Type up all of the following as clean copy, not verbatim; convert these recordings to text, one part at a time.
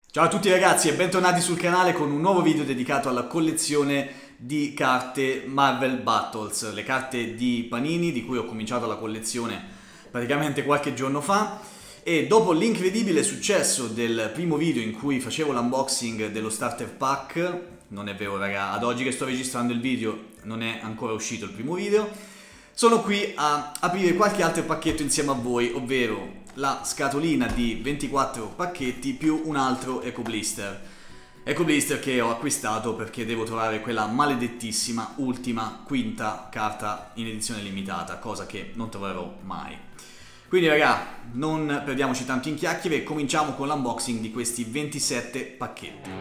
Ciao a tutti ragazzi e bentornati sul canale con un nuovo video dedicato alla collezione di carte Marvel Battles, le carte di Panini di cui ho cominciato la collezione praticamente qualche giorno fa, e dopo l'incredibile successo del primo video in cui facevo l'unboxing dello starter pack, non è vero raga, ad oggi che sto registrando il video non è ancora uscito il primo video, sono qui a aprire qualche altro pacchetto insieme a voi, ovvero la scatolina di 24 pacchetti più un altro Eco Blister. Eco Blister che ho acquistato perché devo trovare quella maledettissima ultima quinta carta in edizione limitata, cosa che non troverò mai. Quindi raga, non perdiamoci tanto in chiacchiere e cominciamo con l'unboxing di questi 27 pacchetti.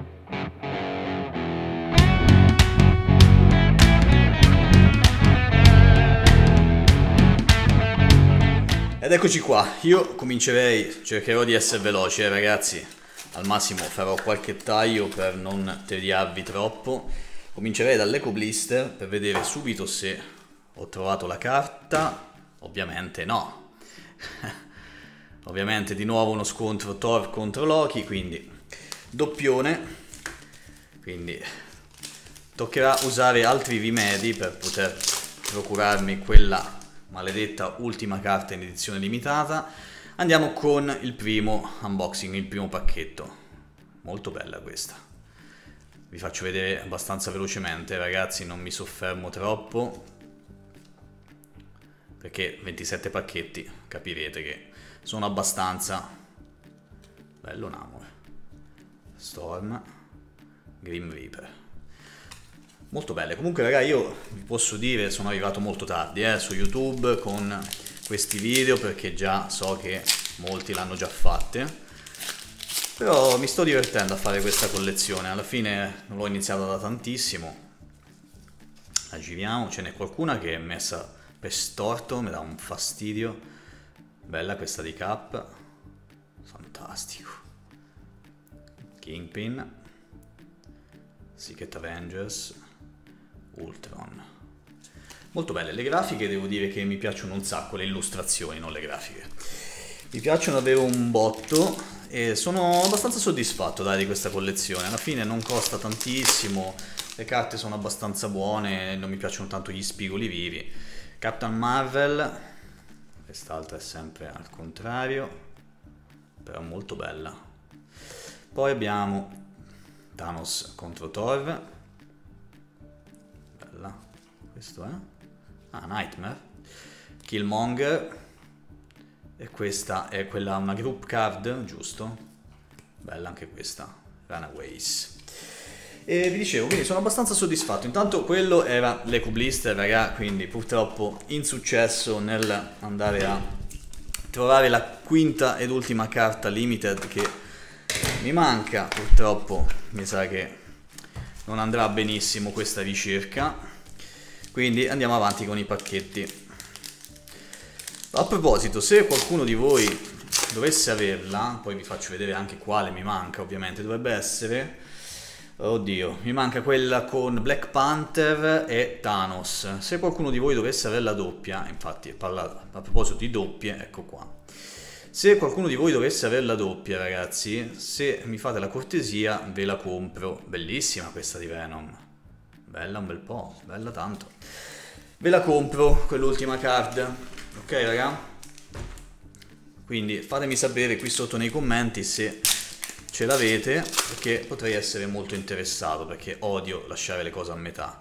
Ed eccoci qua, io comincerei, cercherò di essere veloce ragazzi, al massimo farò qualche taglio per non tediarvi troppo. Comincerei dall'Eco Blister per vedere subito se ho trovato la carta, ovviamente no. Ovviamente di nuovo uno scontro Thor contro Loki, quindi doppione, quindi toccherà usare altri rimedi per poter procurarmi quella maledetta ultima carta in edizione limitata. Andiamo con il primo unboxing, il primo pacchetto. Molto bella questa. Vi faccio vedere abbastanza velocemente ragazzi, non mi soffermo troppo perché 27 pacchetti capirete che sono abbastanza. Bello Namor, Storm, Grim Reaper, molto belle. Comunque raga, io vi posso dire, sono arrivato molto tardi su YouTube con questi video perché già so che molti l'hanno già fatte, però mi sto divertendo a fare questa collezione. Alla fine non l'ho iniziata da tantissimo. La giriamo, ce n'è qualcuna che è messa per storto, mi dà un fastidio. Bella questa di Cap, fantastico. Kingpin, Secret Avengers, Ultron, molto belle. Le grafiche devo dire che mi piacciono un sacco, le illustrazioni, non le grafiche. Mi piacciono davvero un botto e sono abbastanza soddisfatto dai, di questa collezione. Alla fine non costa tantissimo, le carte sono abbastanza buone, non mi piacciono tanto gli spigoli vivi. Captain Marvel, quest'altra è sempre al contrario, però molto bella. Poi abbiamo Thanos contro Thor, bella, questo è Nightmare, Killmonger, e questa è quella, una group card, giusto? Bella anche questa, Runaways. E vi dicevo, quindi sono abbastanza soddisfatto. Intanto quello era l'Eco Blister raga, quindi purtroppo insuccesso nel andare a trovare la quinta ed ultima carta limited che mi manca. Purtroppo mi sa che non andrà benissimo questa ricerca, quindi andiamo avanti con i pacchetti. A proposito, se qualcuno di voi dovesse averla, poi vi faccio vedere anche quale mi manca, ovviamente dovrebbe essere, oddio, mi manca quella con Black Panther e Thanos. Se qualcuno di voi dovesse averla doppia, infatti a proposito di doppie, ecco qua. Se qualcuno di voi dovesse averla doppia ragazzi, se mi fate la cortesia ve la compro. Bellissima questa di Venom, bella un bel po', bella tanto. Ve la compro quell'ultima card, ok raga? Quindi fatemi sapere qui sotto nei commenti se ce l'avete, perché potrei essere molto interessato, perché odio lasciare le cose a metà.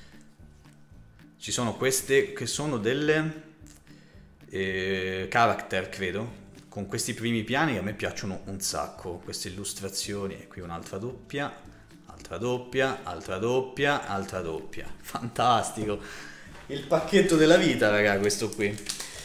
Ci sono queste che sono delle character, credo, con questi primi piani che a me piacciono un sacco, queste illustrazioni. E qui un'altra doppia, altra doppia, altra doppia, altra doppia, fantastico, il pacchetto della vita raga, questo qui.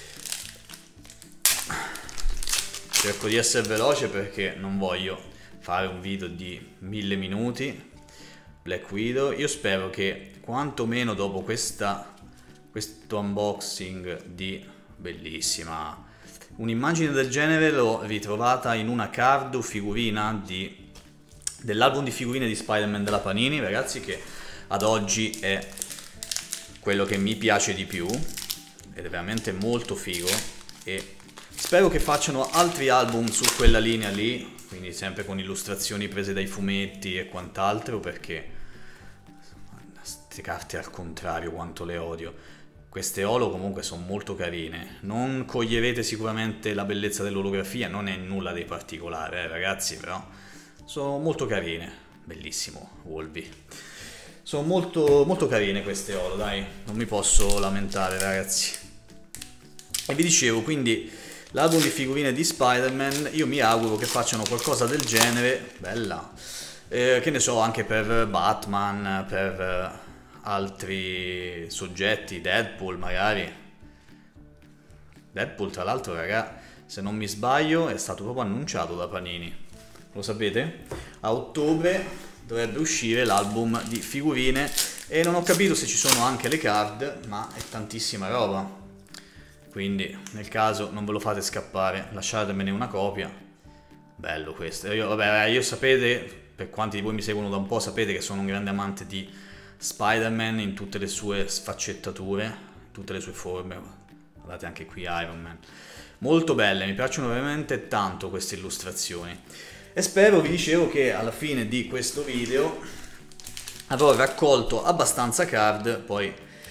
Cerco di essere veloce perché non voglio fare un video di 1000 minuti. Black Widow, io spero che quantomeno dopo questo unboxing di bellissima, un'immagine del genere l'ho ritrovata in una card o figurina dell'album di figurine di Spider-Man della Panini ragazzi, che ad oggi è quello che mi piace di più ed è veramente molto figo, e spero che facciano altri album su quella linea lì quindi sempre con illustrazioni prese dai fumetti e quant'altro, perché queste carte al contrario quanto le odio. Queste holo comunque sono molto carine, non coglierete sicuramente la bellezza dell'olografia, non è nulla di particolare ragazzi, però sono molto carine. Bellissimo Wolby, sono molto, molto carine queste holo, dai, non mi posso lamentare ragazzi. E vi dicevo, quindi l'album di figurine di Spider-Man, io mi auguro che facciano qualcosa del genere, bella, che ne so, anche per Batman, per altri soggetti, Deadpool magari. Deadpool tra l'altro raga, se non mi sbaglio è stato proprio annunciato da Panini, lo sapete? A ottobre dovrebbe uscire l'album di figurine e non ho capito se ci sono anche le card, ma è tantissima roba. Quindi nel caso non ve lo fate scappare, lasciatemene una copia. Bello questo. Io sapete, per quanti di voi mi seguono da un po', sapete che sono un grande amante di Spider-Man in tutte le sue sfaccettature, tutte le sue forme. Guardate anche qui Iron Man. Molto belle, mi piacciono veramente tanto queste illustrazioni. E spero, vi dicevo, che alla fine di questo video avrò raccolto abbastanza card, poi...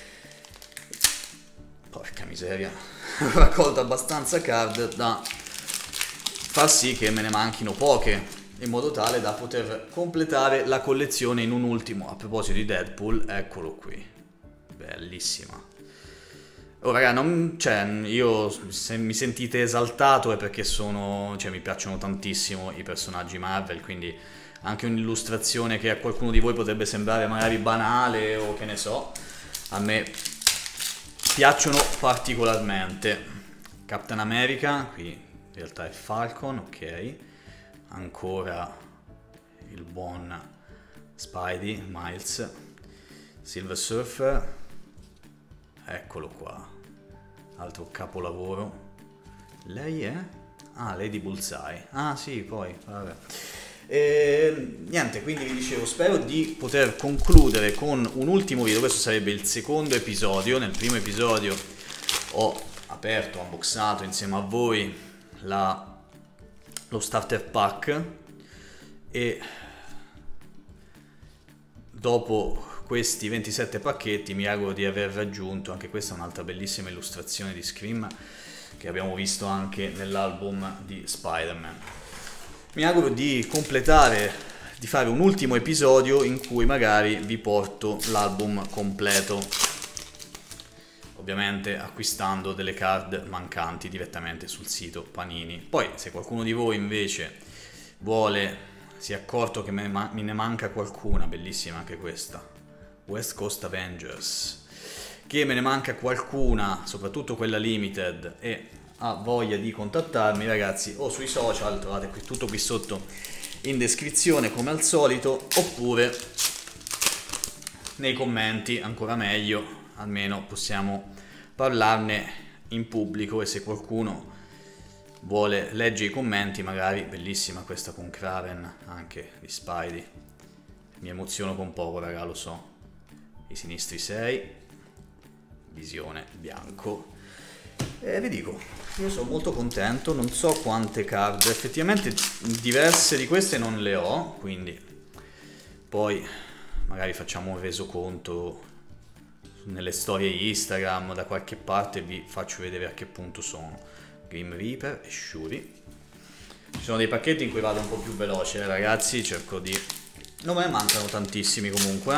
Porca miseria, ho raccolto abbastanza card da far sì che me ne manchino poche, in modo tale da poter completare la collezione in un ultimo. A proposito di Deadpool, eccolo qui, bellissima. Oh raga, io se mi sentite esaltato è perché mi piacciono tantissimo i personaggi Marvel, quindi anche un'illustrazione che a qualcuno di voi potrebbe sembrare magari banale o che ne so, a me piacciono particolarmente. Captain America, qui in realtà è Falcon, ok. Ancora il buon Spidey, Miles. Silver Surfer, eccolo qua, altro capolavoro. Lei è? Ah, Lady Bullseye. Ah sì, poi, vabbè. Niente, quindi vi dicevo, spero di poter concludere con un ultimo video. Questo sarebbe il secondo episodio. Nel primo episodio ho aperto, unboxato insieme a voi lo starter pack, e dopo questi 27 pacchetti mi auguro di aver raggiunto, anche questa è un'altra bellissima illustrazione di Scream che abbiamo visto anche nell'album di Spider-Man. Mi auguro di completare, di fare un ultimo episodio in cui magari vi porto l'album completo, ovviamente acquistando delle card mancanti direttamente sul sito Panini. Poi se qualcuno di voi invece si è accorto che me ne manca qualcuna, bellissima anche questa, West Coast Avengers, che me ne manca qualcuna, soprattutto quella limited, e ha voglia di contattarmi ragazzi, o sui social, trovate tutto qui sotto in descrizione come al solito, oppure nei commenti, ancora meglio, almeno possiamo parlarne in pubblico. E se qualcuno vuole leggere i commenti, magari, bellissima questa con Kraven anche di Spidey, mi emoziono con poco raga, lo so. I sinistri 6, visione bianco, e vi dico, io sono molto contento. Non so quante card, effettivamente diverse di queste non le ho, quindi poi magari facciamo un resoconto nelle storie Instagram, da qualche parte vi faccio vedere a che punto sono. Grim Reaper e Shuri. Ci sono dei pacchetti in cui vado un po' più veloce ragazzi, cerco di... non me ne mancano tantissimi comunque.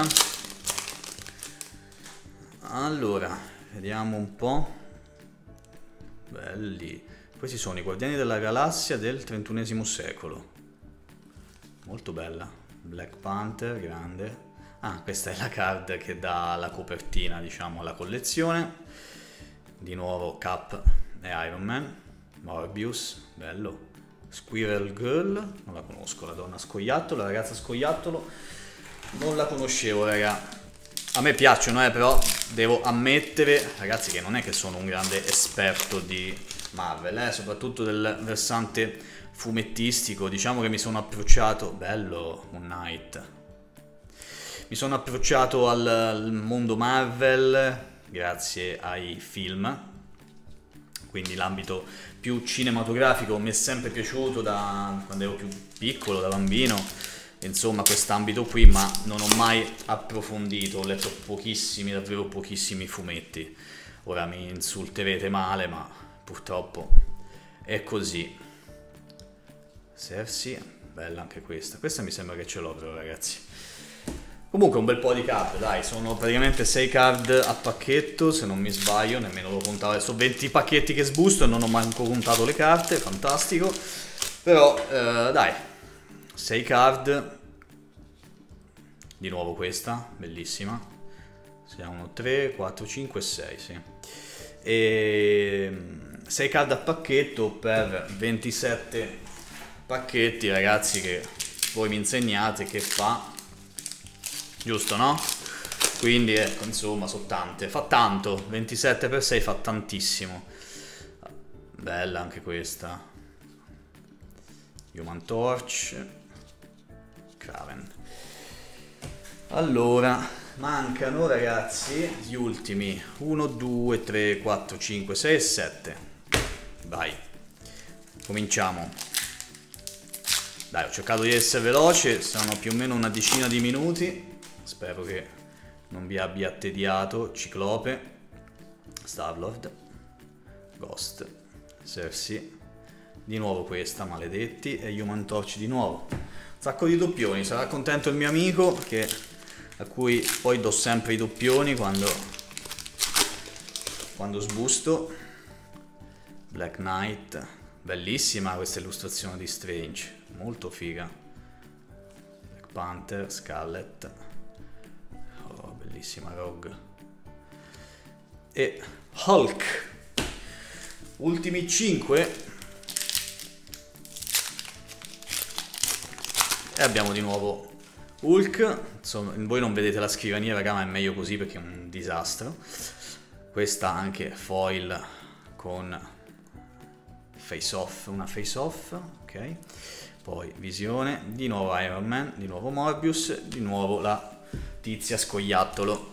Allora, vediamo un po'. Belli. Questi sono i Guardiani della Galassia del XXI secolo. Molto bella. Black Panther, grande. Ah, questa è la card che dà la copertina, diciamo, alla collezione. Di nuovo Cap e Iron Man. Morbius, bello. Squirrel Girl, non la conosco, la donna scoiattolo, la ragazza scoiattolo. Non la conoscevo, raga. A me piacciono, però devo ammettere, ragazzi, che non è che sono un grande esperto di Marvel, soprattutto del versante fumettistico. Diciamo che mi sono approcciato... Bello, Moon Knight. Mi sono approcciato al mondo Marvel grazie ai film, quindi l'ambito più cinematografico mi è sempre piaciuto da quando ero più piccolo, da bambino, insomma quest'ambito qui, ma non ho mai approfondito, ho letto pochissimi, davvero pochissimi fumetti. Ora mi insulterete male, ma purtroppo è così. Cersei, bella anche questa. Questa mi sembra che ce l'ho però, ragazzi. Comunque un bel po' di card, dai, sono praticamente 6 card a pacchetto, se non mi sbaglio, nemmeno lo contavo. Adesso 20 pacchetti che sbusto e non ho manco contato le carte, fantastico. Però, dai, 6 card. Di nuovo questa, bellissima. Siamo 3, 4, 5, 6, sì. E 6 card a pacchetto per 27 pacchetti, ragazzi, che voi mi insegnate che fa, giusto, no? Quindi ecco, insomma, sono tante, fa tanto, 27 per 6 fa tantissimo. Bella anche questa. Human Torch, Kraven. Allora, mancano, ragazzi, gli ultimi 1, 2, 3, 4, 5, 6 e 7. Vai, cominciamo. Dai, ho cercato di essere veloce, sono più o meno una decina di minuti. Spero che non vi abbia attediato. Ciclope, Star-Lord, Ghost, Cersei, di nuovo questa, maledetti, e Human Torch di nuovo. Un sacco di doppioni, sarà contento il mio amico a cui poi do sempre i doppioni quando sbusto. Black Knight, bellissima questa illustrazione di Strange, molto figa. Black Panther, Scarlet, oh, bellissima Rogue, e Hulk. Ultimi 5 e abbiamo di nuovo Hulk. Insomma, voi non vedete la scrivania, raga, ma è meglio così perché è un disastro. Questa anche foil con face off, una face off, ok. Poi Visione, di nuovo Iron Man, di nuovo Morbius, di nuovo la tizia scoiattolo.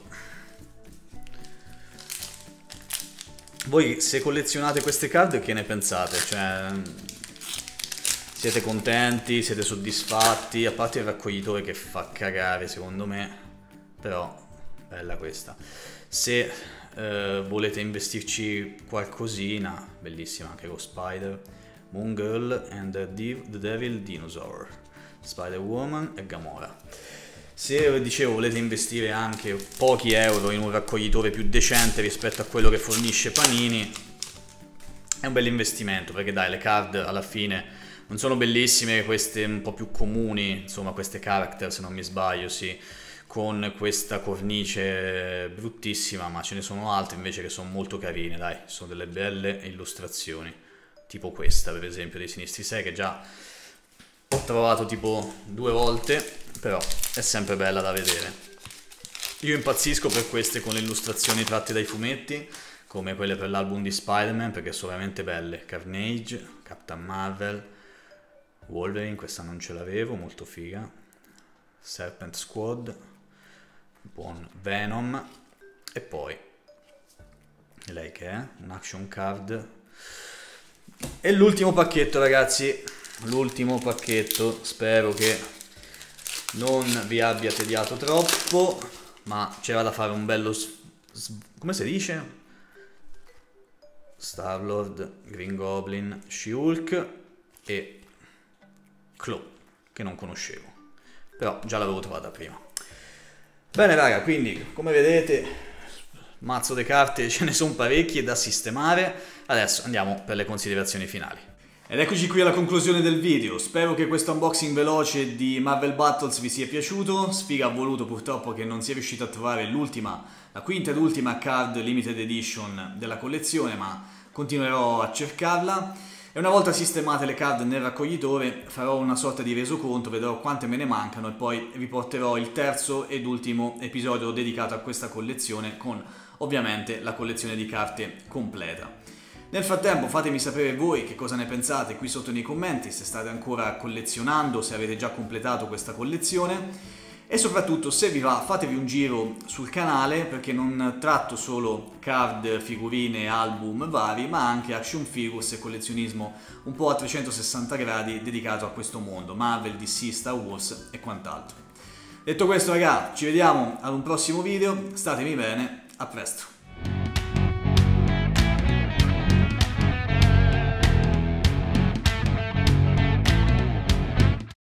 Voi se collezionate queste card che ne pensate? Cioè, siete contenti? Siete soddisfatti? A parte il raccoglitore che fa cagare secondo me, però bella questa. Se volete investirci qualcosina, bellissima anche con Spider, Moon Girl and the Devil Dinosaur, Spider-Woman e Gamora. Se, dicevo, volete investire anche pochi euro in un raccoglitore più decente rispetto a quello che fornisce Panini, è un bel investimento, perché dai, le card alla fine non sono bellissime, queste un po' più comuni, insomma queste character se non mi sbaglio, sì, con questa cornice bruttissima, ma ce ne sono altre invece che sono molto carine, dai, sono delle belle illustrazioni, tipo questa per esempio dei Sinistri 6 che già ho trovato tipo 2 volte, però è sempre bella da vedere. Io impazzisco per queste con le illustrazioni tratte dai fumetti, come quelle per l'album di Spider-Man, perché sono veramente belle. Carnage, Captain Marvel, Wolverine, questa non ce l'avevo, molto figa. Serpent Squad, buon Venom, e poi lei che è un action card. E l'ultimo pacchetto, ragazzi, l'ultimo pacchetto, spero che non vi abbia tediato troppo, ma c'era da fare un bello come si dice? Star-Lord, Green Goblin, She-Hulk e Claw, che non conoscevo, però già l'avevo trovata prima. Bene raga, quindi come vedete mazzo di carte ce ne sono parecchie da sistemare. Adesso andiamo per le considerazioni finali. Ed eccoci qui alla conclusione del video. Spero che questo unboxing veloce di Marvel Battles vi sia piaciuto. Sfiga ha voluto purtroppo che non sia riuscito a trovare la quinta ed ultima card limited edition della collezione, ma continuerò a cercarla. E una volta sistemate le card nel raccoglitore farò una sorta di resoconto, vedrò quante me ne mancano e poi vi porterò il terzo ed ultimo episodio dedicato a questa collezione con ovviamente la collezione di carte completa. Nel frattempo fatemi sapere voi che cosa ne pensate qui sotto nei commenti, se state ancora collezionando, se avete già completato questa collezione. E soprattutto, se vi va, fatevi un giro sul canale, perché non tratto solo card, figurine, album vari, ma anche action figures e collezionismo un po' a 360 gradi dedicato a questo mondo, Marvel, DC, Star Wars e quant'altro. Detto questo, ragazzi, ci vediamo ad un prossimo video, statemi bene, a presto!